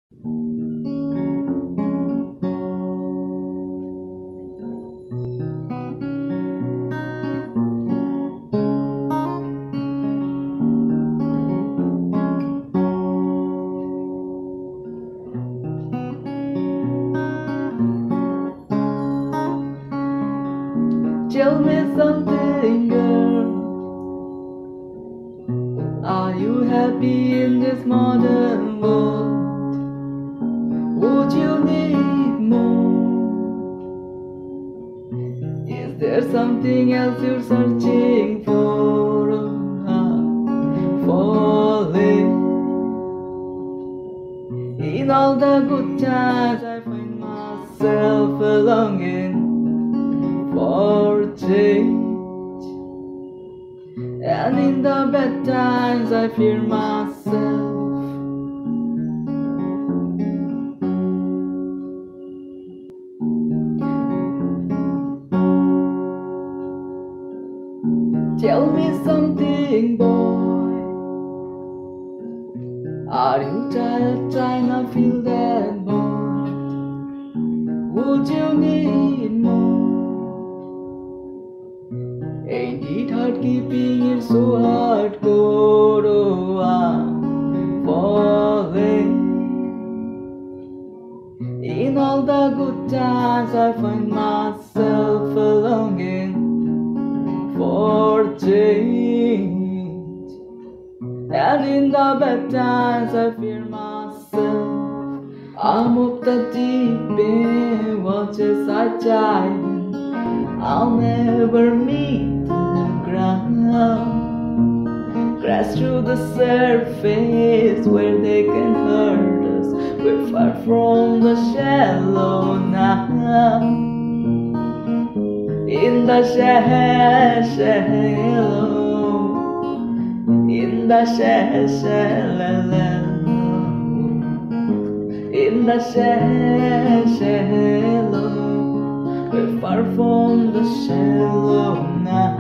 Tell me something, girl. Are you happy in this modern world? Would you need more? Is there something else you're searching for? Falling. In all the good times, I find myself longing for change, and in the bad times I fear myself. Tell me something, boy. Are you tired trying to fill that void? Would you need more? Ain't it hard keeping it so hardcore? Oh, I'm falling. In all the good times I find myself longing for change, and in the bad times I fear myself. I'm up the deep end, watch as I dive. I'll never meet the ground. Crash through the surface where they can hurt us. We're far from the shallow now. In the shallow, in the shallow, in the shallow, we're far from the shallow now.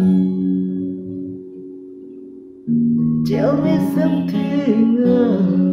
Tell me something,